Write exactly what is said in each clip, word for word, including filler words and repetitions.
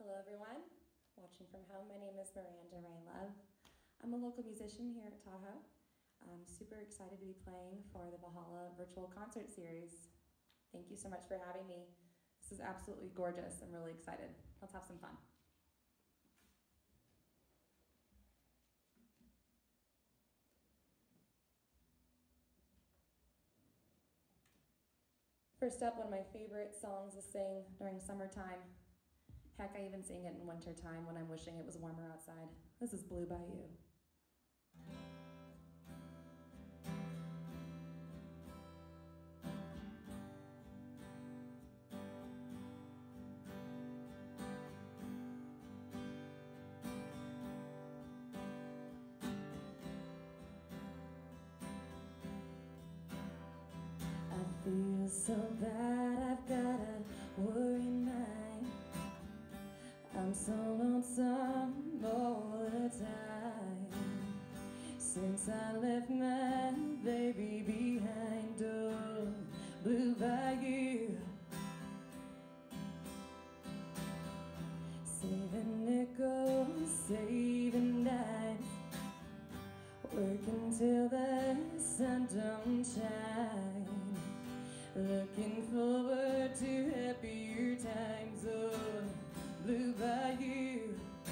Hello everyone, watching from home. My name is Miranda Rae Love. I'm a local musician here at Tahoe. I'm super excited to be playing for the Valhalla virtual concert series. Thank you so much for having me. This is absolutely gorgeous. I'm really excited. Let's have some fun. First up, one of my favorite songs to sing during summertime. Heck, I even sing it in wintertime when I'm wishing it was warmer outside. This is Blue Bayou. I feel so bad, I've got a worried mind. I'm so lonesome all the time, since I left my baby behind. Oh, Blue Bayou, saving nickels, saving dimes, working till the sun don't shine, looking forward to happier times. Oh, Blue Bayou,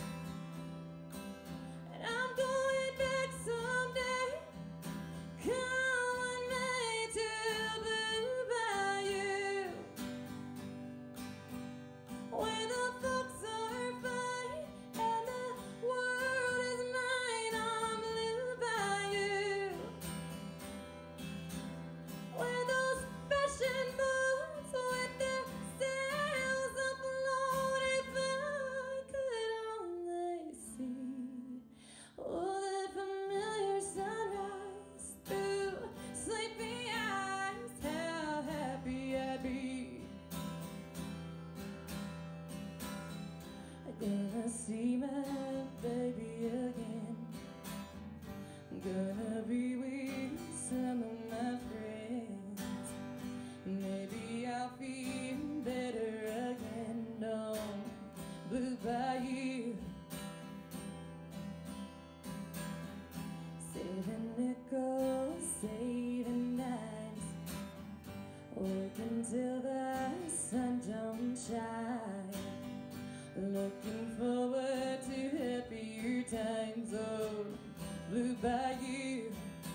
and I'm going back someday. Come with me to Blue Bayou, where the folks are fine and the world is mine. On Blue Bayou, where those fashion boats with their sails afloat. If I could only see, oh, that familiar sunrise through sleepy eyes, how happy I'd be. I'm gonna see my baby again, I'm gonna be with some of my friends. Maybe I'll feel better again on Blue Bayou, saving nickels, saving dimes, working till the sun don't shine, looking forward to happier times. Oh, Blue Bayou,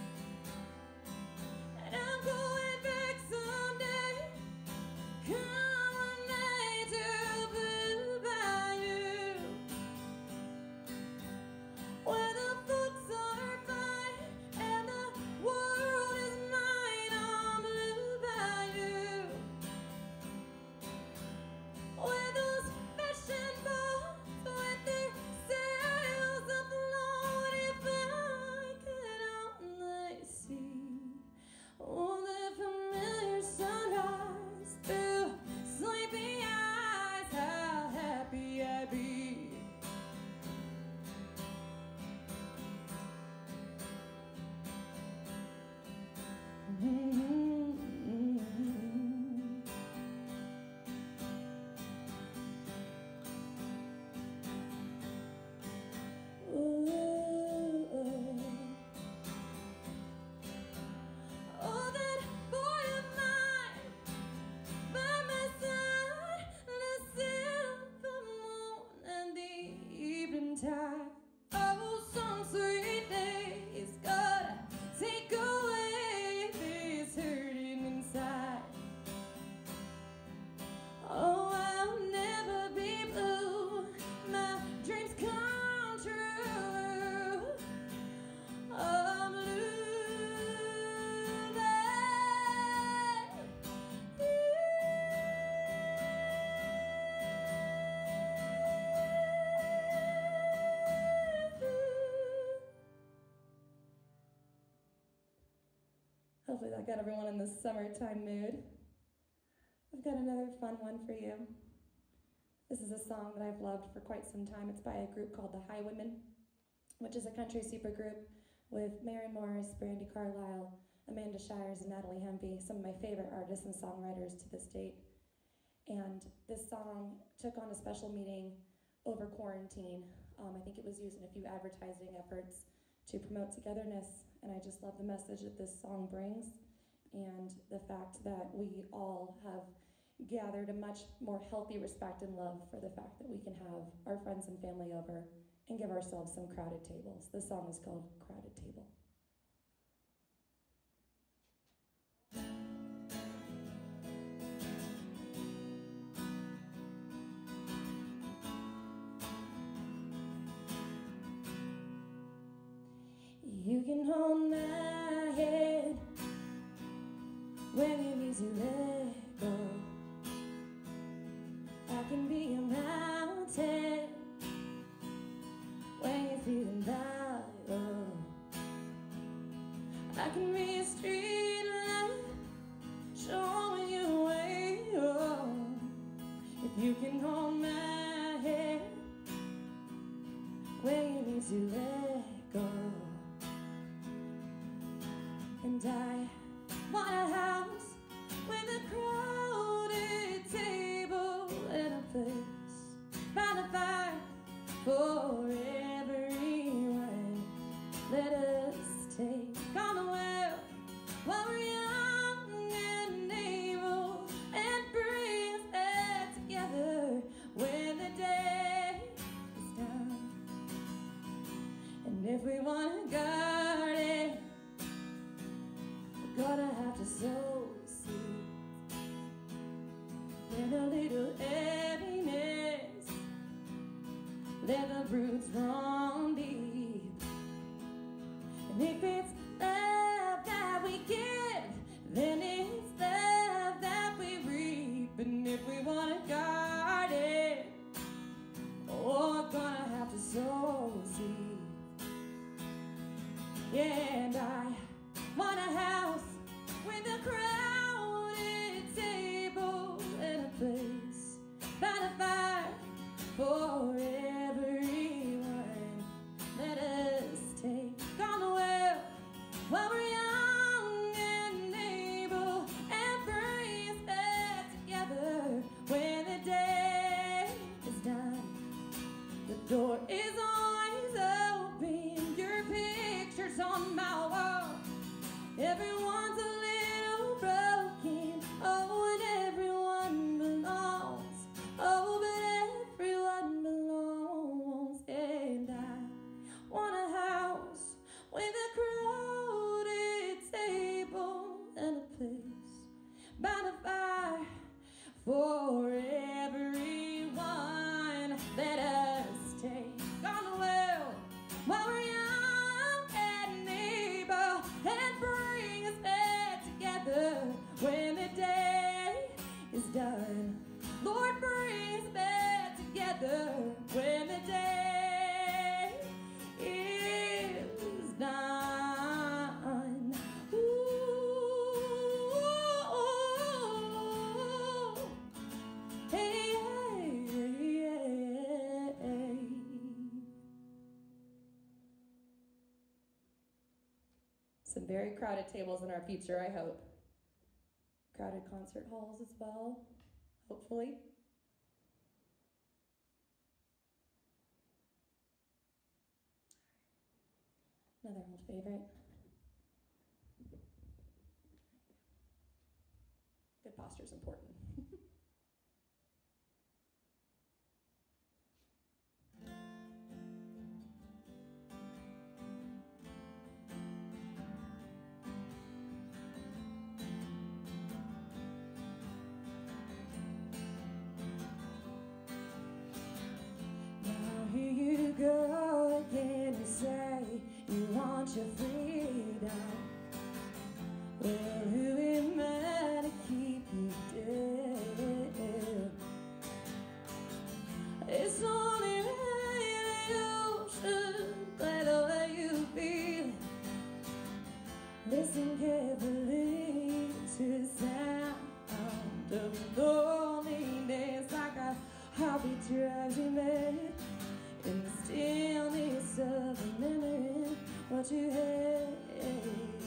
and I'm going back someday. Come with me to Blue Bayou, where the folks are fine and the world is mine. On Blue Bayou, where those fashion boats with their sails afloat. If I could only see, oh, the familiar sunrise through sleepy eyes, how happy I'd be. Mm-hmm. Ooh. Oh, that boy of mine by my side, the silver moon and the evening tide. Oh, some sweet day is gonna take away this hurting inside. Oh, I'll never be blue, my dreams come true. I'm blue. Hopefully that got everyone in the summertime mood. I've got another fun one for you. This is a song that I've loved for quite some time. It's by a group called the Highwomen, which is a country supergroup with Maren Morris, Brandy Carlisle, Amanda Shires, and Natalie Hempy, some of my favorite artists and songwriters to this date. And this song took on a special meaning over quarantine. Um, I think it was used in a few advertising efforts to promote togetherness, and I just love the message that this song brings, and the fact that we all have gathered a much more healthy respect and love for the fact that we can have our friends and family over and give ourselves some crowded tables. This song is called Crowded Table. You can hold my hand when you need to let go. I can be a mountain when you're feeling low. I can be a street light showing you the way. Oh, if you can hold my hand when you need to let go. And I want a house with a crowded table and a place by the fire for everyone. Let us take on the world while we're young and able, and bring us back together when the day is done. And if we want to garden, gonna have to sow seeds in a little heaviness. Let the roots run deep. And if it's love that we give, then it's love that we reap. And if we want a garden, oh, we're gonna have to sow seeds. Yeah, and I want a house with a crowded table and a place by the fire for everyone. Let us take on the world while we're young and able, and bring us back together when the day is done. The door is always open, your picture's on my wall. Everyone's a little broken, oh, and everyone belongs, oh, but everyone belongs. And I want a house with a crowded table and a place by the fire for everyone. Let us take on the world while we're young and able, and bring us back together when the day is done. Lord, bring us back together when the day is done. Ooh, hey, hey, hey. Some very crowded tables in our future, I hope. Crowded concert halls as well, hopefully. Another old favorite. Good posture is important. Here you go again, you say you want your freedom. Well, who am I to keep you dead? It's only right you should play the way you feel. Listen carefully to the sound of loneliness, like a heartbeat drives you mad. In the stillness of remembering what you had.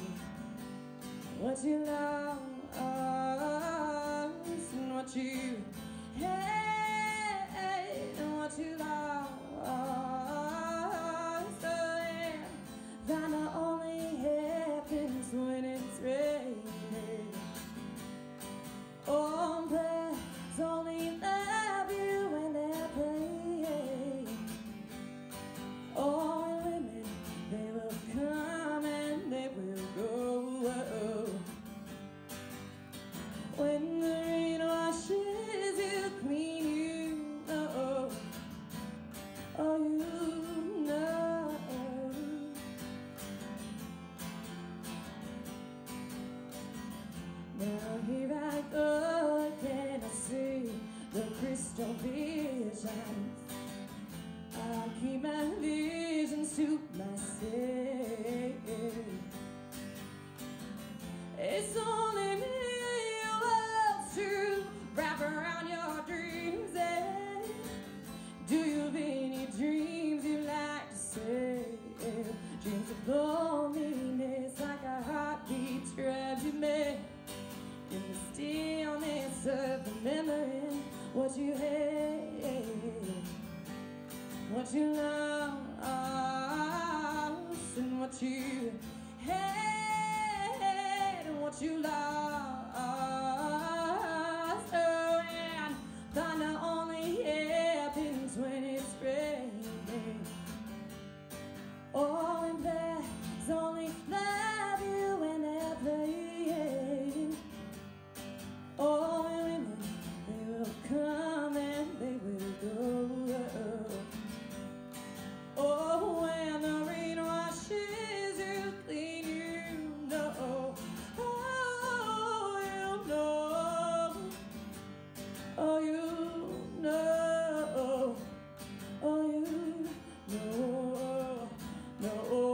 what you lost and what you had and what you lost. Oh, and thunder only happens when it's raining. Oh, and there's only love you when they're playing. Oh, and women, they will come and they will go. Oh, when the rain washes you clean, you know. Oh, you know. Oh, you know. Oh, you know. No.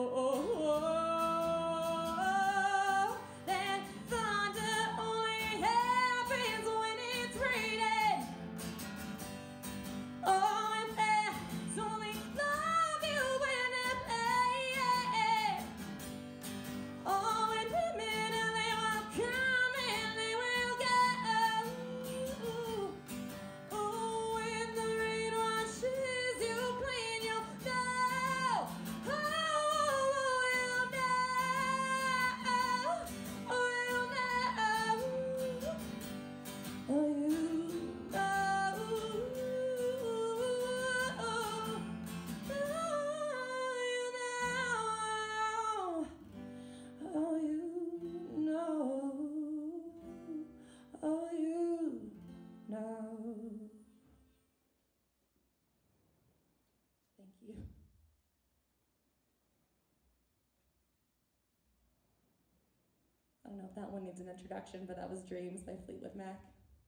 That thunder only happens when it's raining. Oh, and there's only love you when they're playing. Oh, and women, they will come and they will go. Oh, when the rain washes you clean, you'll know. Oh, you'll know. Oh, you'll know. Oh, you know. Oh, you know. Oh, you know. Thank you. I don't know if that one needs an introduction, but that was Dreams by Fleetwood Mac.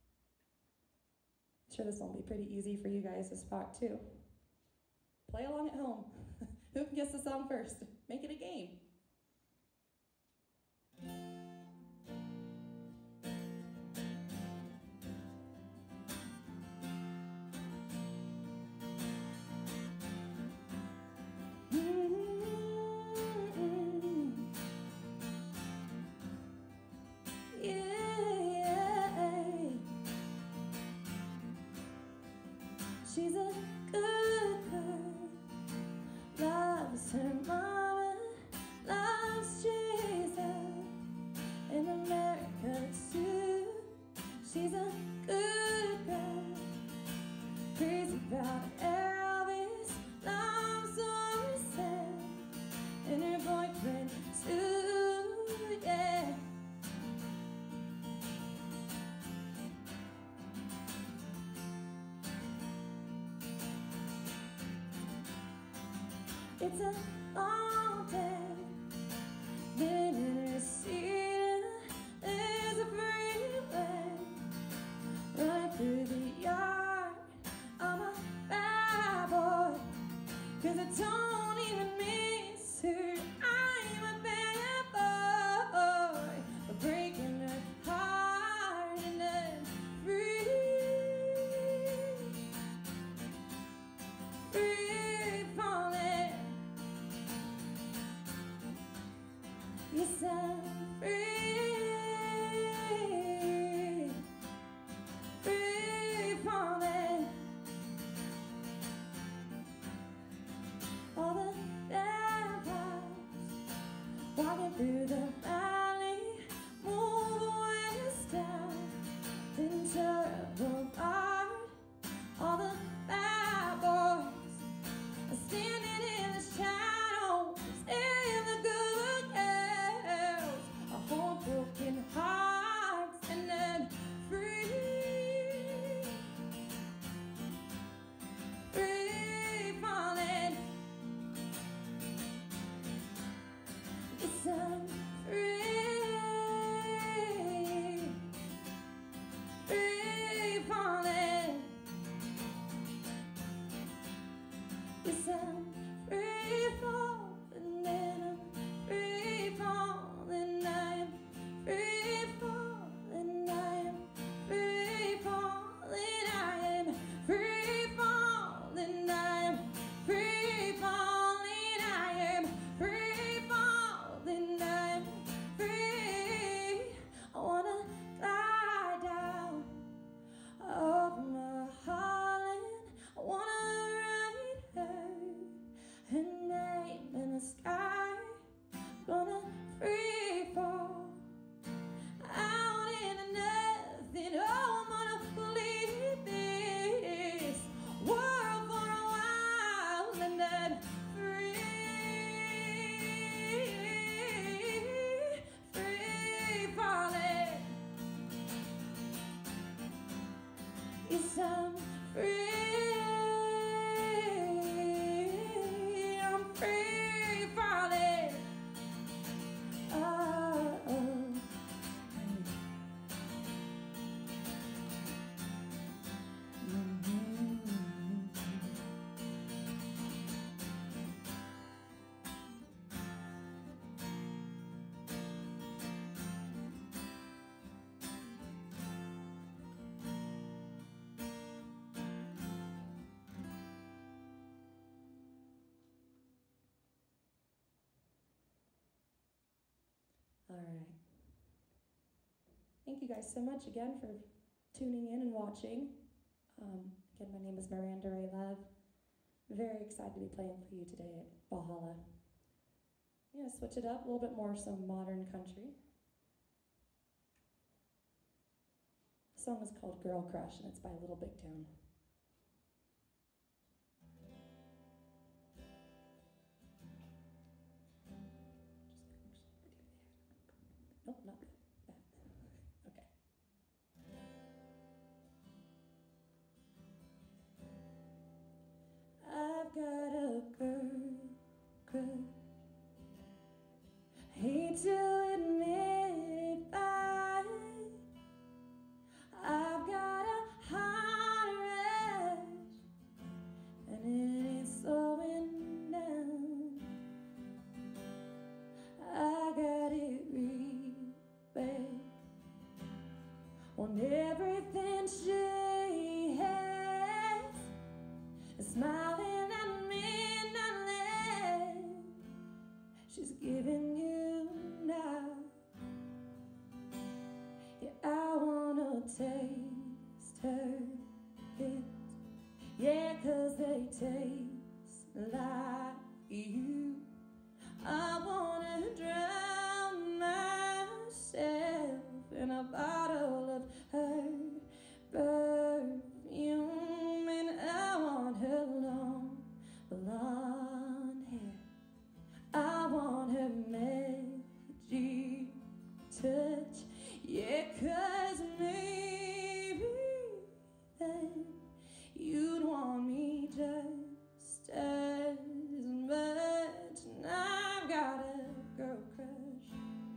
I'm sure this one will be pretty easy for you guys to spot too. Play along at home. Who can guess the song first? Make it a game. She's a good girl, loves her mama, loves Jesus, in America too. She's a good girl, crazy about Elvis, loves Morrison, and her boyfriend too, yeah. It's a long day, been in her seat, there's a freeway, right through the yard, I'm a bad boy, cause I don't even miss her, I'm a bad boy, for breaking her heart and then free, free falling. Yes, I'm free, free falling. All the bad vibes walking through the valley, move west down into Boulevard. All the bad boys are standing in the shadows, in the good girls, a whole broken hearts and then free, free falling. Yes, I'm free, free falling. Yes, I'm free falling, and I'm free falling, I'm free falling, I'm free falling, I'm free falling, I'm free falling, I am free falling, I'm free. I wanna glide down over my Holland, I wanna ride her yes, I'm free. I'm free falling. Oh, oh. Mm-hmm. All right. Thank you guys so much again for tuning in and watching. Um, again, my name is Miranda Rae Love. Very excited to be playing for you today at Valhalla. I'm going to switch it up a little bit more, some modern country. The song is called Girl Crush, and it's by Little Big Town. Nope, not that. That. Okay. I've got a girl crush. Hate to admit it, but I've got a heart rush, and it ain't slowing down. I got it real bad. On everything she has, smiling at me nonetheless. She's giving you now. Yeah, I wanna taste her hips. Yeah, 'cause they taste like you. I wanna drown myself in a bottle of her perfume, and I want her long blonde hair. I want her magic touch. Yeah, 'cause maybe then you'd want me just as much. And I've got a girl crush.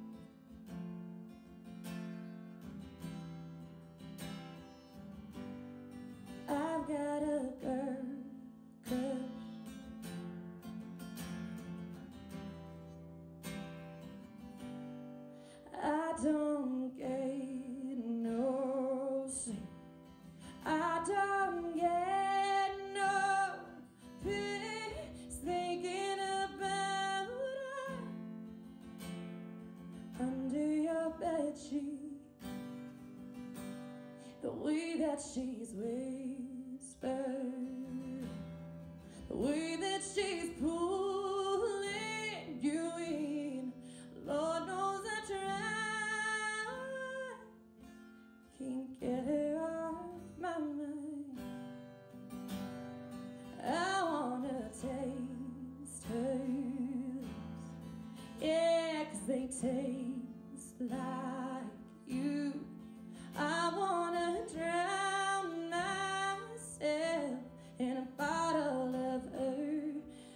I've got a girl crush. I don't get no sleep. I don't get no peace thinking about her under your bedsheet. The way that she's whispered, the way that she's pulling you in. Lord knows I try, can't get her off my mind. I wanna taste her lips. Yeah, 'cause they taste like you. I wanna drown myself in a bottle of her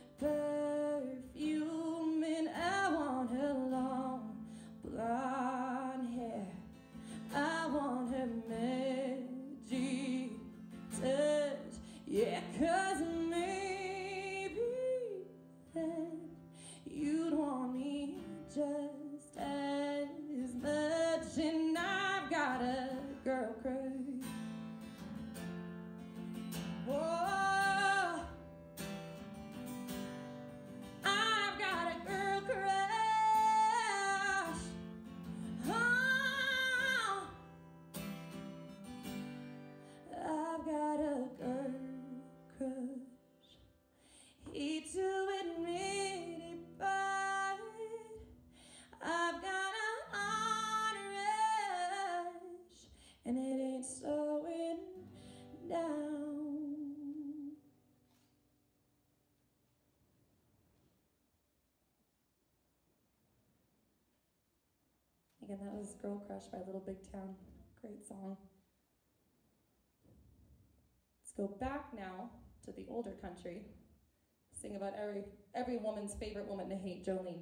perfume, and I want her long blonde hair. I want her magic touch. Yeah, 'cause maybe then you'd want me just as much. And I've got a girl crush. Whoa, I've got a girl crush. Oh, I've got a girl crush. Hate to admit it, but I've got a heart rush, and it ain't slowing down. Again, that was Girl Crush by Little Big Town. Great song. go back now to the older country, sing about every, every woman's favorite woman to hate, Jolene.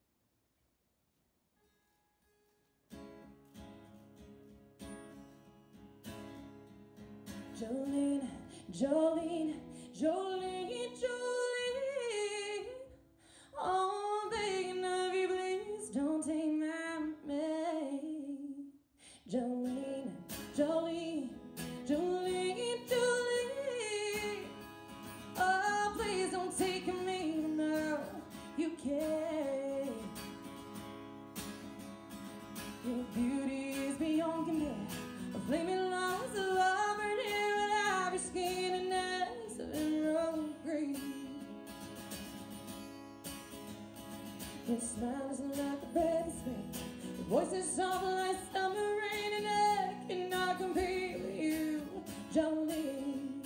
Jolene, Jolene, Jolene, Jolene, oh, I'm begging of you, please don't take my man. Jolene, Jolene, Jolene, Jolene, oh, please don't take me, no, you can't. Your beauty is beyond compare, a flaming loss of auburn hair and ivory skin and eyes of emerald green. Your smile is like a breath of spring, your voice is soft like summer rain, and I cannot compare with you, Jolene.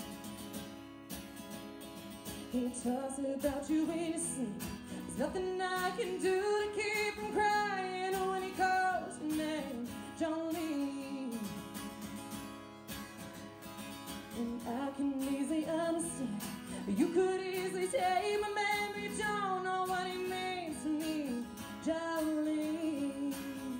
He talks about you when you sleep. There's nothing I can do to keep from crying when he calls your name, Jolene. And I can easily understand, you could easily take my man, but you don't know what he means to me, Jolene.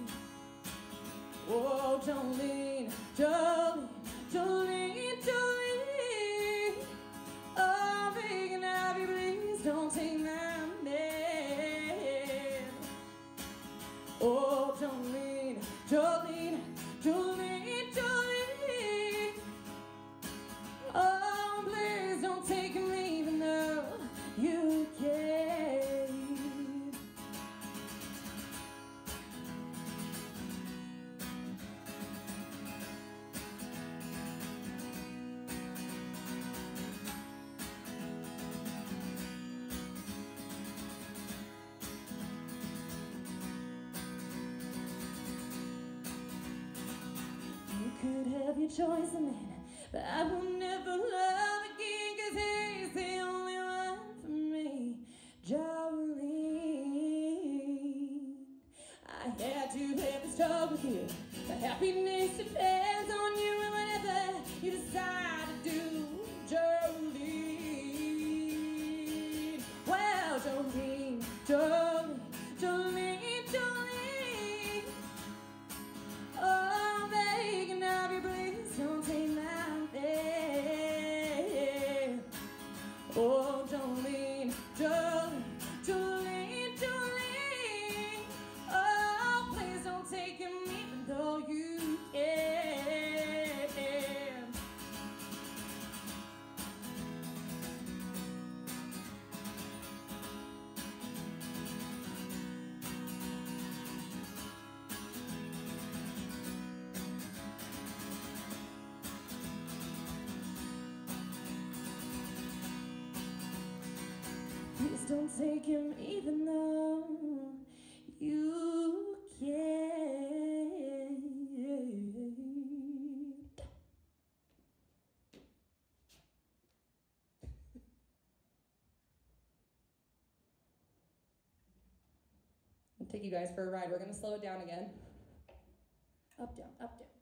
Oh, Jolene, Jolene, Jolene, Jolene, oh, big and happy, please don't take my man. Oh, Jolene, Jolene, Jolene, Jolene, oh, please don't take me even though you can. You could have your choice of man, but I will never love again, 'cause he's the only one for me, Jolene. I had to have this talk with you. The happiness depends on you and whatever you decide to do, Jolene. Well, Jolene, Jolene, Jolene, Jolene, oh, I'm begging of you, please don't take my man. Oh, Jolene, Jolene, Jolene, Jolene, oh, please don't take him even though you can. Please don't take him even though you can't. I'll take you guys for a ride. We're gonna slow it down again. Up, down, up, down.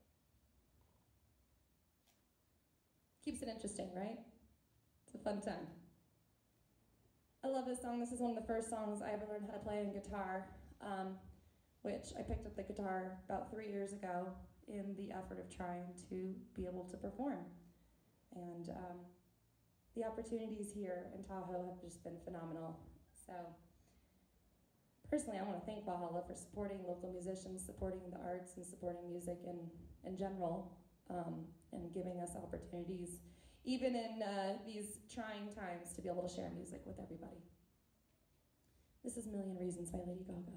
Keeps it interesting, right? It's a fun time. I love this song. This is one of the first songs I ever learned how to play on guitar, um, which I picked up the guitar about three years ago in the effort of trying to be able to perform. And um, the opportunities here in Tahoe have just been phenomenal. So personally, I want to thank Valhalla for supporting local musicians, supporting the arts, and supporting music in, in general, um, and giving us opportunities even in uh, these trying times, to be able to share music with everybody. This is Million Reasons by Lady Gaga.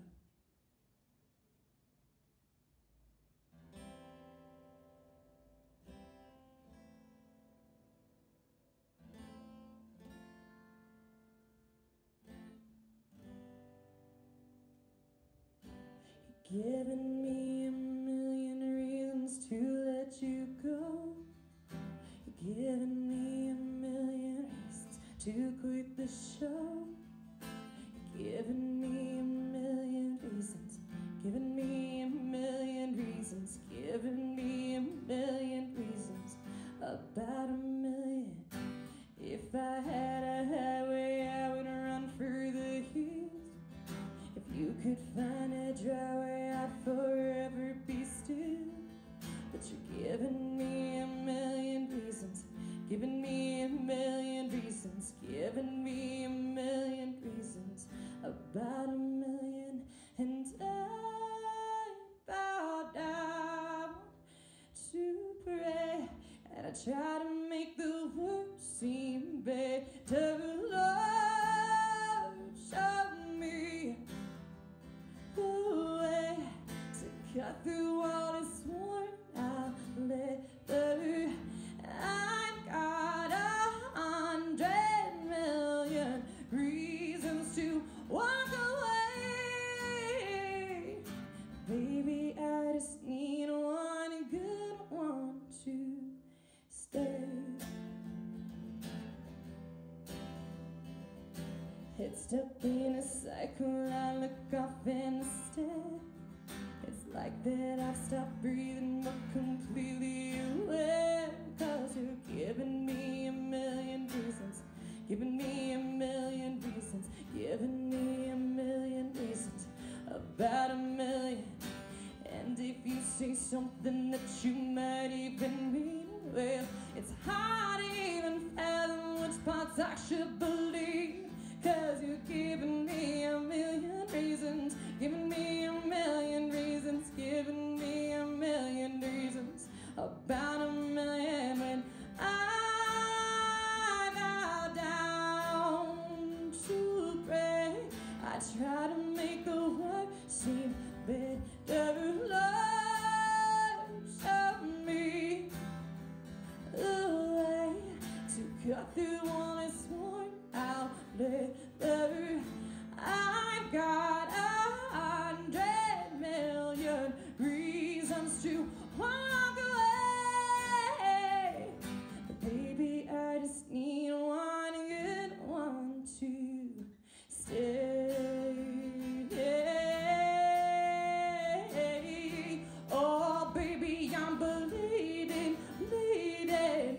You've given me a million reasons to let you go. Given me a million reasons to quit the show. Given me a million reasons. Given me a million reasons. Given me a million reasons. About a million It's stuck in a cycle, I look off instead. It's like that I've stopped breathing but completely aware. Cause you're giving me a million reasons, giving me a million reasons, giving me a million reasons, about a million. And if you say something that you might even mean, well, it's hard to even fathom which parts I should believe. Cause you're giving me a million reasons, giving me a million reasons, giving me a million reasons, about a million. When I bow down to pray, I try to make the work seem better. Lord, show me the way to cut through all this worn out leather. I've got a hundred million reasons to walk away. But baby, I just need one good one to stay. Oh, baby, I'm bleeding, bleeding.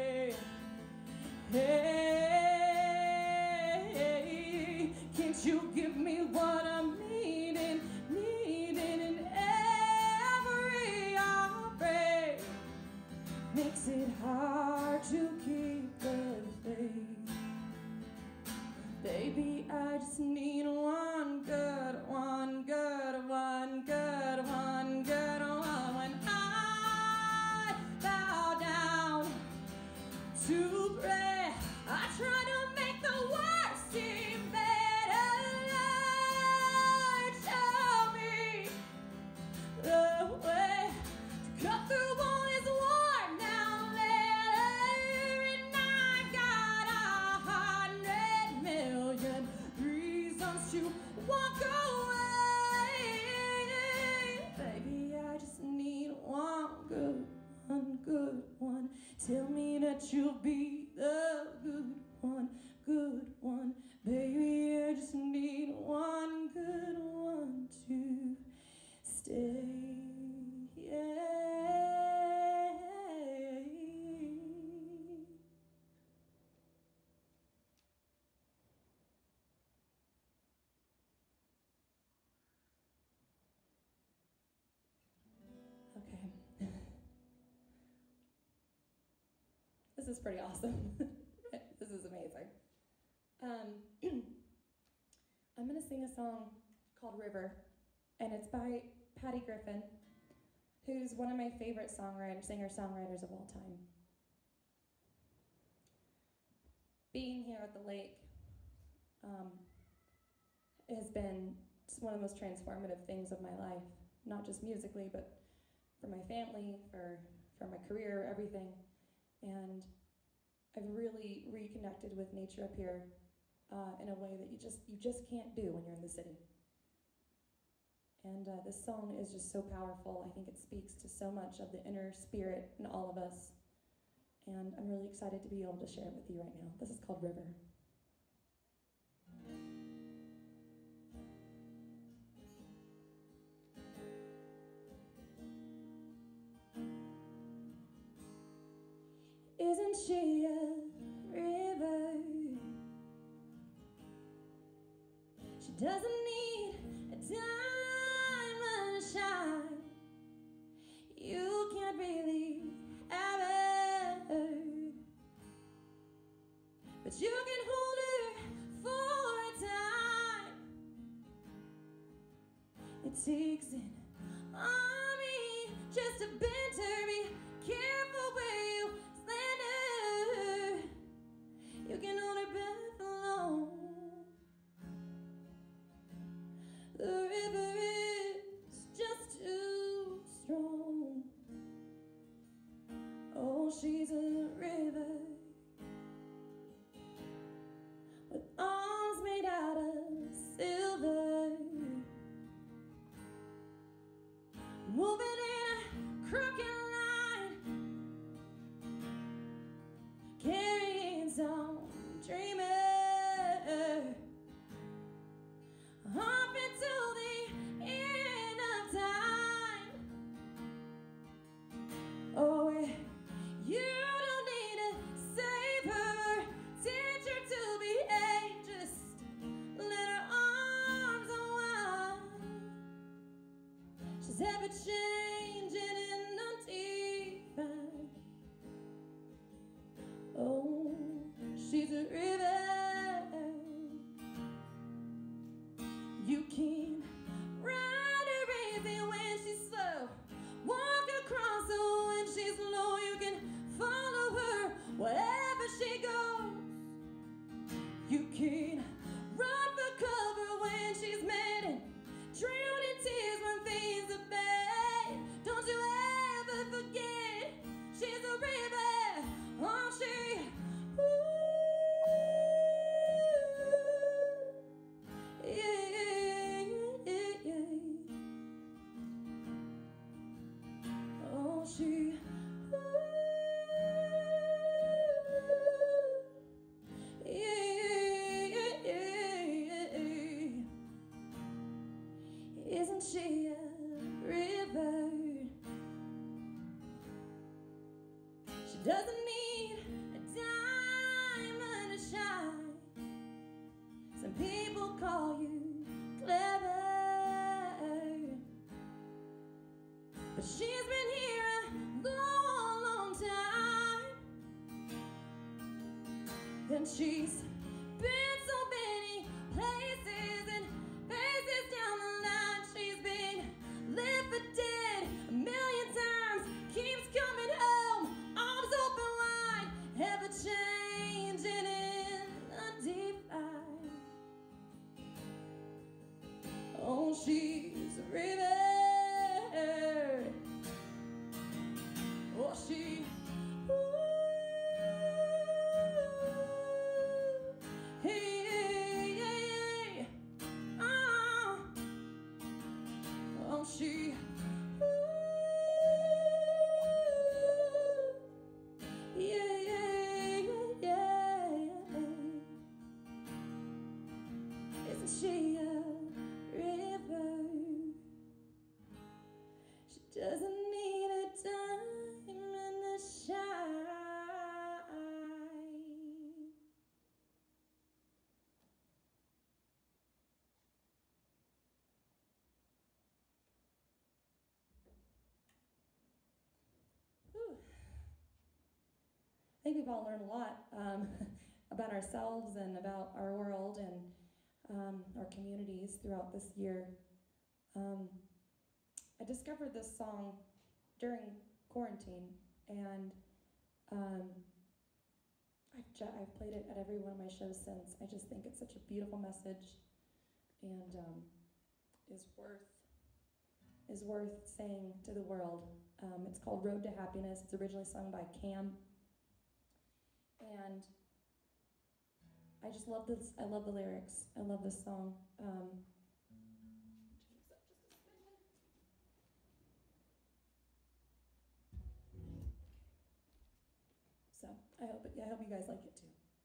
Hey, can't you give me what I'm needing, needing in every heartbreak? Makes it hard to keep the faith. Baby, I just need one good, one good, one good, one good one. When I bow down to pray, I try to make the words seem better. Lord, show me the way to cut through all this worn down leather. And I've got a hundred million reasons to walk away. Baby, I just need one good, one good one. Tell me that you'll be the good one, good one. Baby, I just need one good one to stay. Yeah. Okay. This is pretty awesome. This is amazing. Um, I'm going to sing a song called River, and it's by Patty Griffin, who's one of my favorite songwriters, singer-songwriters of all time. Being here at the lake um, has been one of the most transformative things of my life, not just musically, but for my family, for, for my career, everything. And I've really reconnected with nature up here uh, in a way that you just you just can't do when you're in the city. And uh, this song is just so powerful. I think it speaks to so much of the inner spirit in all of us. And I'm really excited to be able to share it with you right now. This is called River. Isn't she a river? She doesn't need a diamond to shine. You can't really have her, but you can hold her for a time. It takes an army just to bend her. Be careful where you slander. You can hold her breath alone. The river is just too strong. Oh, she's a river with arms made out of silver, moving in a crooked line. ever changing and undefined. Oh, she's a river. You can ride her easy when she's slow, walk across her when she's low. You can follow her wherever she goes. You can run for cover when she's mad and drown in tears when things are bad. Don't you ever forget, she's a river, oh she. Ooh, yeah, yeah, yeah. Oh she. Ooh, yeah, yeah, yeah. Isn't she a river? She doesn't need a diamond to shine. Some people call you clever, but she's been here a long, long time, and she's been so many places and faces down the line. She's been left for dead a million times, keeps coming home, arms open wide, ever changing and undefined. Oh, she's a river. Oh, she. Ooh, hey, yeah, yeah. Oh, oh, she. Ooh, yeah, yeah, yeah, yeah. Isn't she a river? She doesn't need a diamond to shine. Whew. I think we've all learned a lot um, about ourselves and about our world and um, our communities throughout this year. Um, I discovered this song during quarantine, and um, I've, ju- I've played it at every one of my shows since. I just think it's such a beautiful message, and um, is worth is worth saying to the world. Um, it's called Road to Happiness. It's originally sung by Cam, and I just love this. I love the lyrics. I love this song. Um, So I hope it, I hope you guys like it too.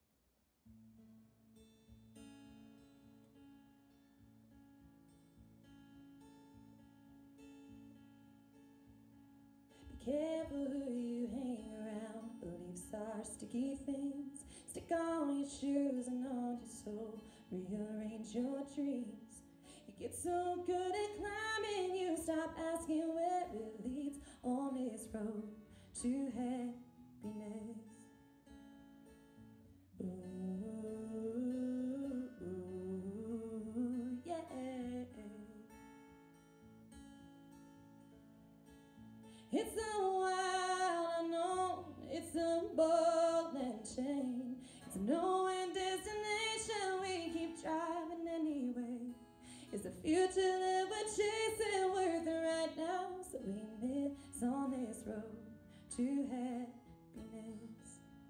Be careful who you hang around. Beliefs are sticky things. Stick on your shoes and on your soul. Rearrange your dreams. You get so good at climbing, you stop asking where it leads on this road to happiness. Ooh, ooh, yeah. It's a wild unknown, it's a ball and chain. It's a no-end destination, we keep driving anyway. Is the future that we're chasing worth it right now? So we miss on this road to happiness.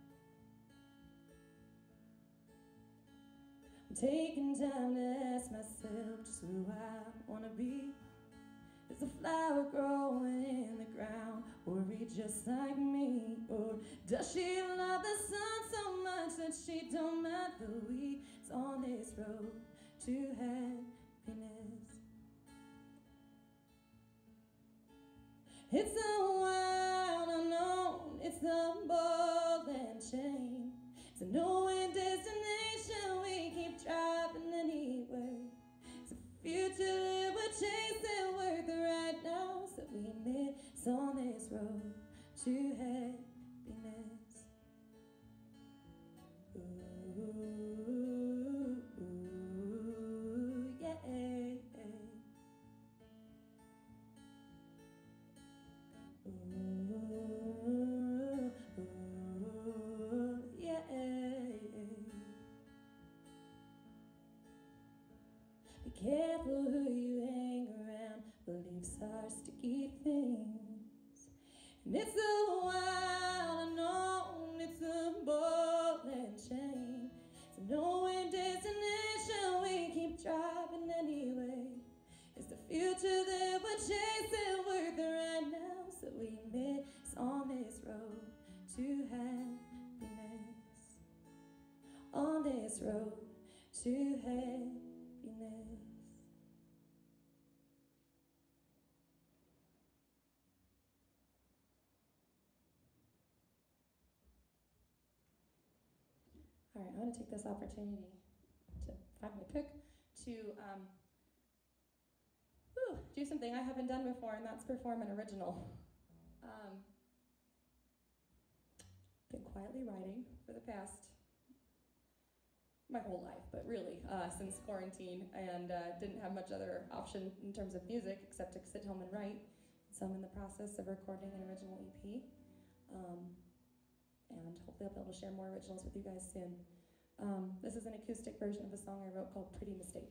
I'm taking time to ask myself just who I wanna be. Is a flower growing in the ground, worried just like me? Or does she love the sun so much that she don't mind the weeds on this road to happiness? It's a wild unknown, it's a ball and chain. It's a no-end destination, we keep driving anyway. It's a future that we're chasing worth it right now, so Be careful who you hang around. Beliefs are sticky things. And it's a wild unknown, it's a ball and chain. It's a no-end destination, we keep driving anyway. Is the future that we're chasing worth it right now? So we miss on this road to happiness. On this road to happiness. All right, I want to take this opportunity to finally pick to um, whew, do something I haven't done before, and that's perform an original. Um, been quietly writing for the past, my whole life, but really uh, since quarantine, and uh, didn't have much other option in terms of music except to sit home and write. So I'm in the process of recording an original E P, um, and hopefully I'll be able to share more originals with you guys soon. Um, this is an acoustic version of a song I wrote called Pretty Mistake.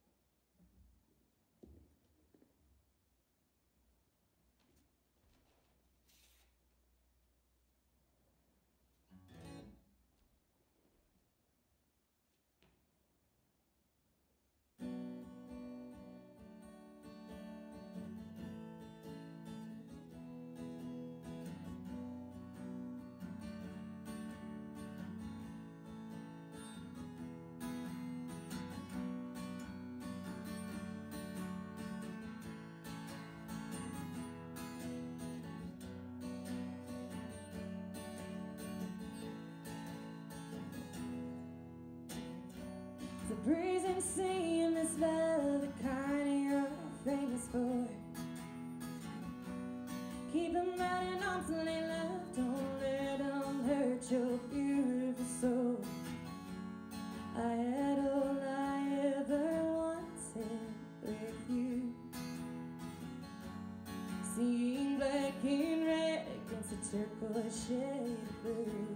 The breeze and sea in this valley, the kind you're famous for. Keep them out in arms and they love. Don't let them hurt your beautiful soul. I had all I ever wanted with you. Seeing black and red against a turquoise shade of blue.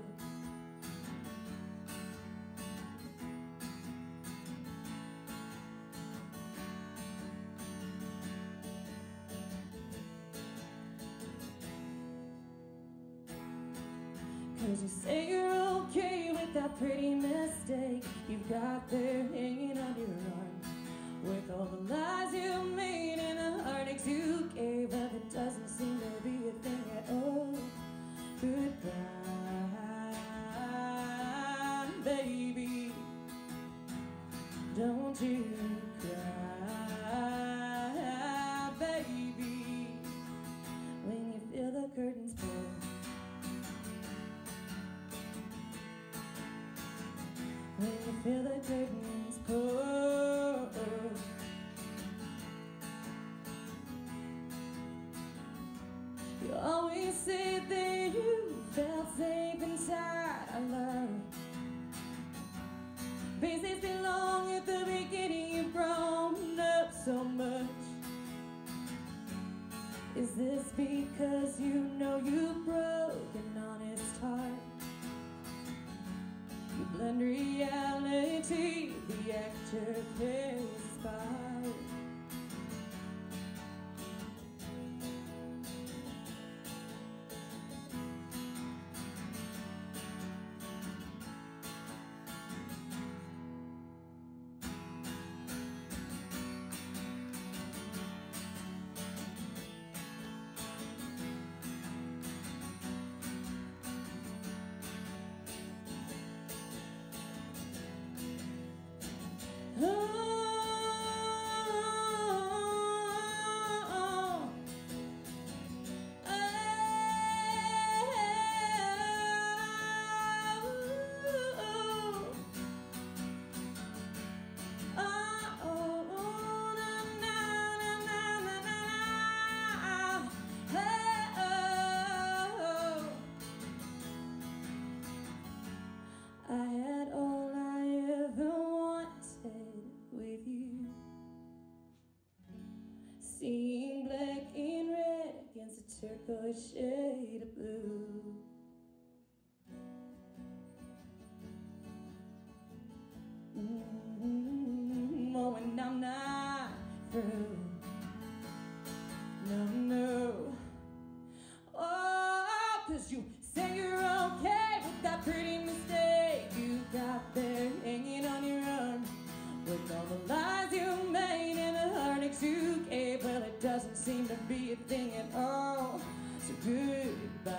Cause you say you're okay with that pretty mistake you've got there hanging on your arm, with all the lies you made and the heartaches you gave, but it doesn't seem to be a thing at all. Goodbye, baby, don't you cry, baby, when you feel the curtains pull. When you feel the curtains pull. You always said that you felt safe inside our love. Bases belong at the beginning, you've grown up so much. Is this because you know you broke an honest heart? You blend reality, the actor plays by. Seeing black and red against a turquoise shade of blue. Mm-hmm. Oh, and and I'm not through. No, no. Oh, 'cause you say you're okay with that pretty mistake you got there hanging on your arm, with all the lies you made and the heartaches you gave. Well, it doesn't seem to be a thing at all. So goodbye,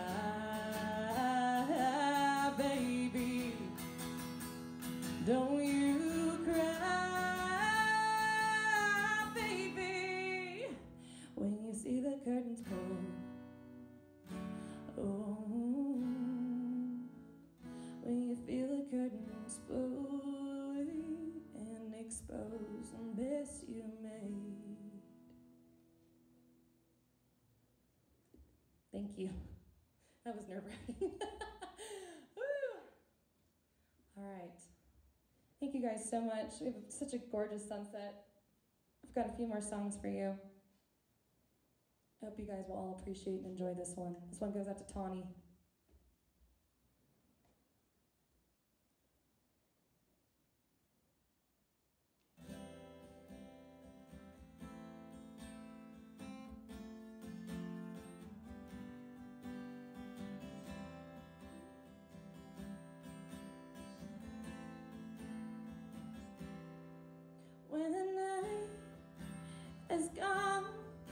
baby. Don't you cry, baby, when you see the curtains pull. Oh, when you feel the curtains pull and expose the mess you made. Thank you. That was nerve-wracking. All right. Thank you guys so much. We have such a gorgeous sunset. I've got a few more songs for you. I hope you guys will all appreciate and enjoy this one. This one goes out to Tawny. When the night is gone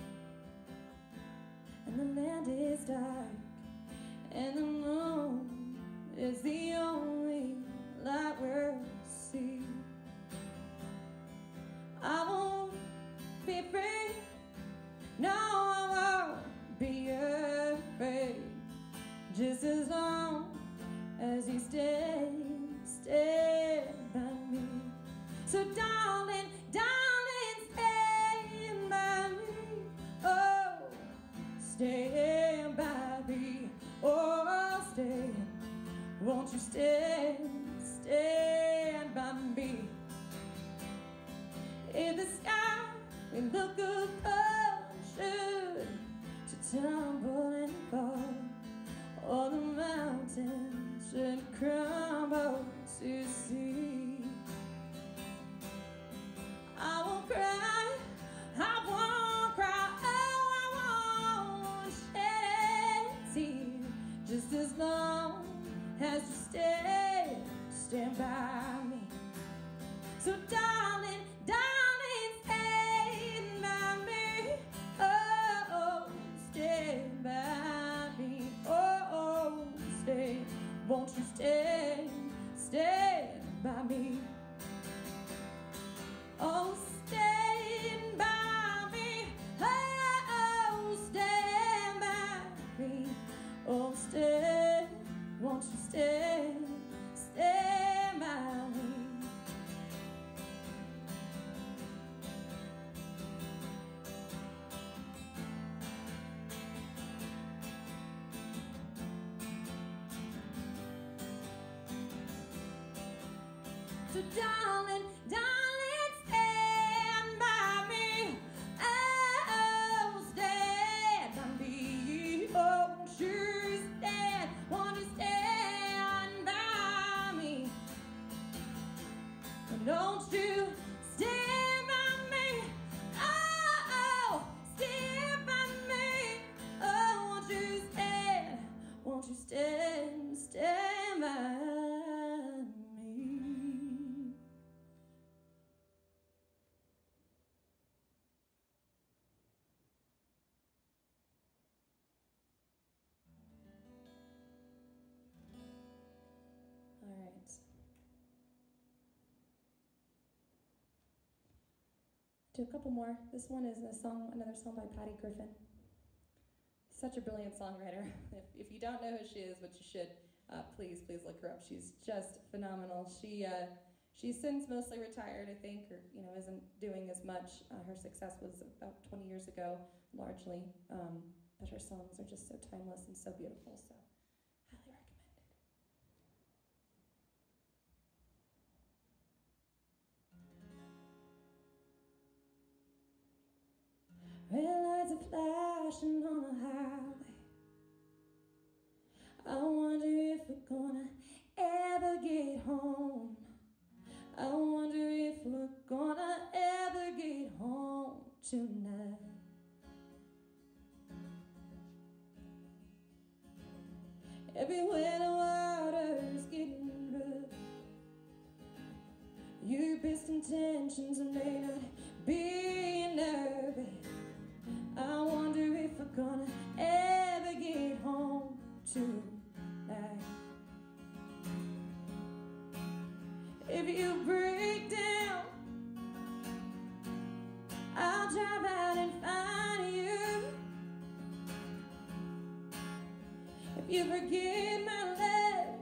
and the land is dark and the moon is the only light we'll see, I won't be afraid. No, I won't be afraid. Just as long as you stay, stay by me. So darling, darling, stand by me. Oh, stand by me. Oh, stay. Won't you stand, stand by me? In the sky, we look good, should to tumble and fall. All the mountains should crumble to see. I won't cry, I won't cry, oh, I won't shed a tear. Just as long as you stay, stand by me. So darling, darling, stand by me. Oh, stand by me. Oh, stay, won't you stand, stand by me. Oh, stand by me. Oh, stand by me. Oh, stand, won't you stand, stand by me. So darling, darling, stand by me. Oh, stand by me. Oh, won't you stand, won't you stand by me? Don't you stand by me. Oh, stand by me. Oh, won't you stand, won't you stand, stand by me. All right. Do a couple more. This one is a song, another song by Patty Griffin. Such a brilliant songwriter. If, if you don't know who she is, which you should, uh, please, please look her up. She's just phenomenal. She uh, she's since mostly retired, I think, or you know, isn't doing as much. Uh, her success was about twenty years ago, largely. Um, but her songs are just so timeless and so beautiful. So, highly recommended. Red lights are flashing on the highway. I wonder if we're gonna ever get home. I wonder if we're gonna ever tonight. Everywhere the water's getting rough, your best intentions may not be enough. I wonder if we're gonna ever get home tonight. If you break down, I'll drive out and find you. If you forget my love,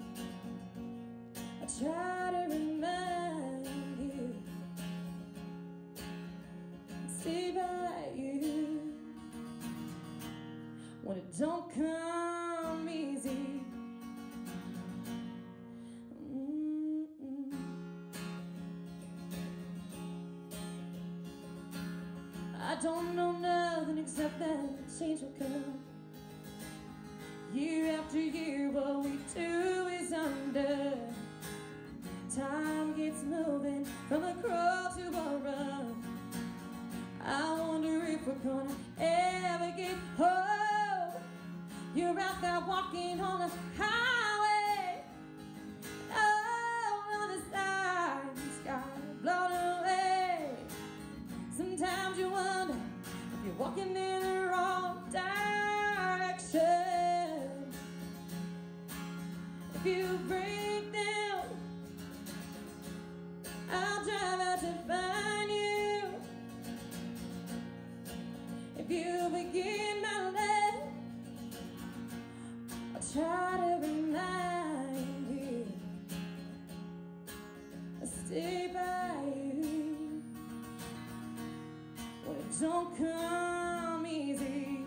I'll try to remind you, stay by you when it don't come easy. Mm-mm. I don't know nothing except that change will come. Year after year, what we do is under. Time gets moving from a crawl to a run. I wonder if we're gonna ever get home. You're out there walking on the highway, oh, on the side, the sky blown away. Sometimes you wonder if you're walking in the wrong direction. If you break down, I'll drive out to find you. If you begin my love, I'll try to remind you, I'll stay by you when it don't come easy.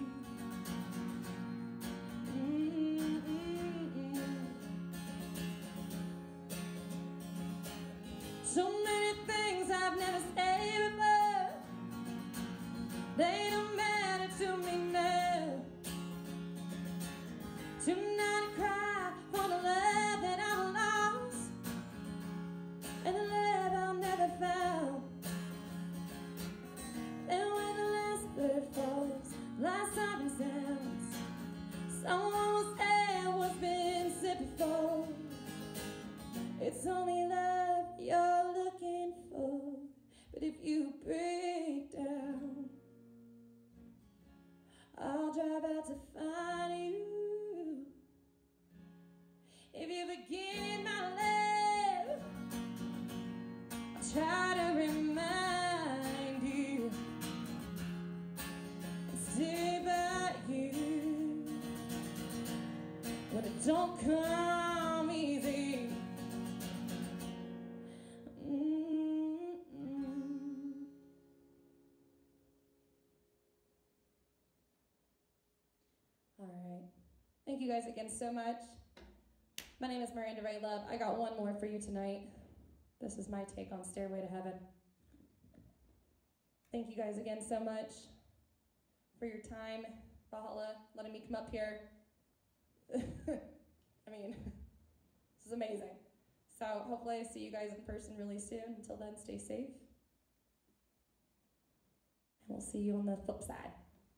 So many things I've never said before, they don't matter to me now. Tonight I cry for the love that I've lost and the love I'll never found. And when the last bird falls, last siren sounds, someone will say what's been said before. It's only love you're looking for. But if you break down, I'll drive out to find you. If you begin my love, I'll try to remind you and stay by you when it don't come easy. Thank you guys again so much. My name is Miranda Rae Love. I got one more for you tonight. This is my take on Stairway to Heaven. Thank you guys again so much for your time. Valhalla, letting me come up here. I mean, this is amazing. So hopefully I see you guys in person really soon. Until then, stay safe. And we'll see you on the flip side.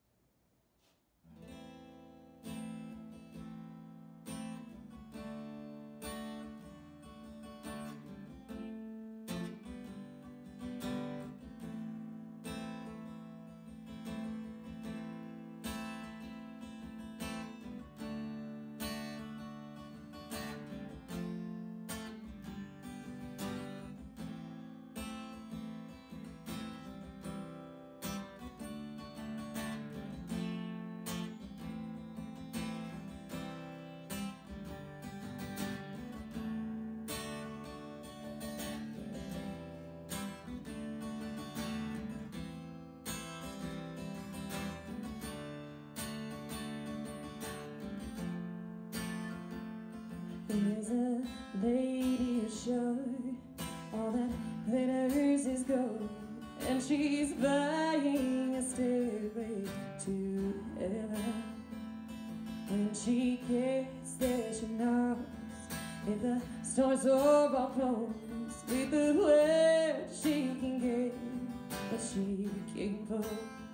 There's a lady ashore, all that glitters is gold, and she's buying a stairway to heaven. When she gets there, she knows if the stores are all closed, with the word she can get what she came for. beautiful.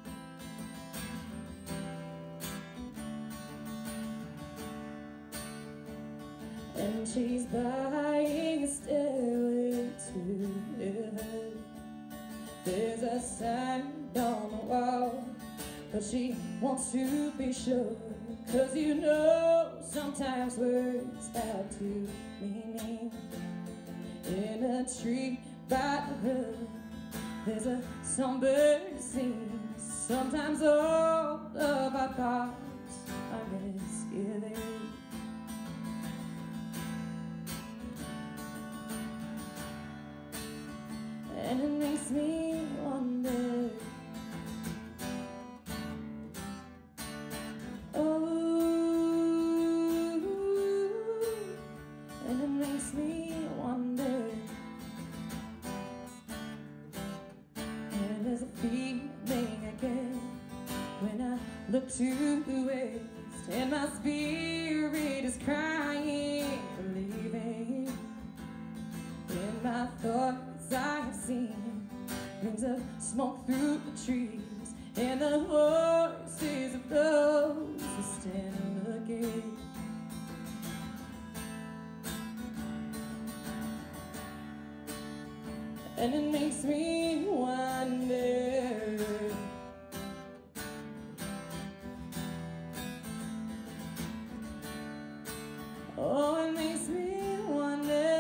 And she's buying a stairway to heaven. There's a sign on the wall, but she wants to be sure. 'Cause you know sometimes words have two meanings. In a tree by the river, there's a songbird sings. Sometimes all of our thoughts are misgiving. And it makes me wonder, oh, and it makes me wonder, and there's a feeling I get when I look to the west, and my spirit is crying, believing in my thoughts. I have seen rings of smoke through the trees, and the horses of those who stand in the gate. And it makes me wonder, oh, it makes me wonder.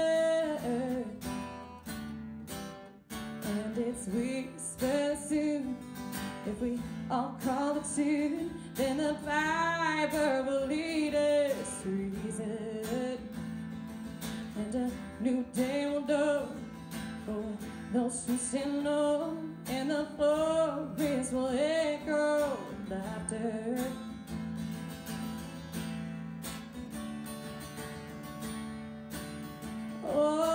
And it's whispered soon, if we all call it tune, then the Bible will lead us to reason. And a new day will dawn for those who stand low, and the forest will echo laughter. Oh,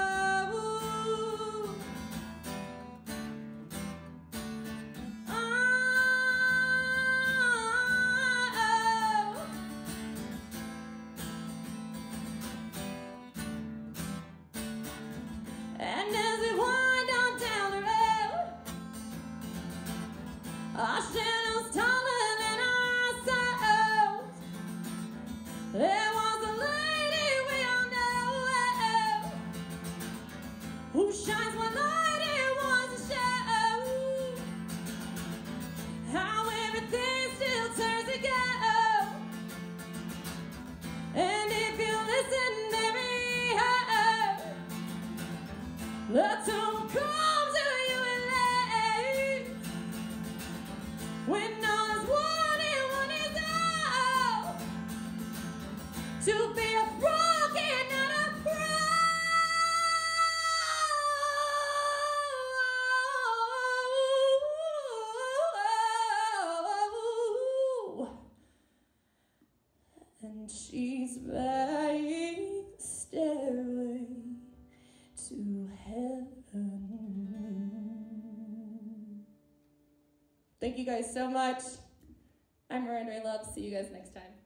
and as we wind on down the road, our shadows taller than ourselves. There was a lady we all know who shines one light and wants to show how everything still turns to gold. And if you listen every heart, the tone comes to you in late, when all is one and one is all, to be a broken, not a pro. And she's buying the stairway to heaven. Thank you guys so much. I'm Miranda Rae Love. See you guys next time.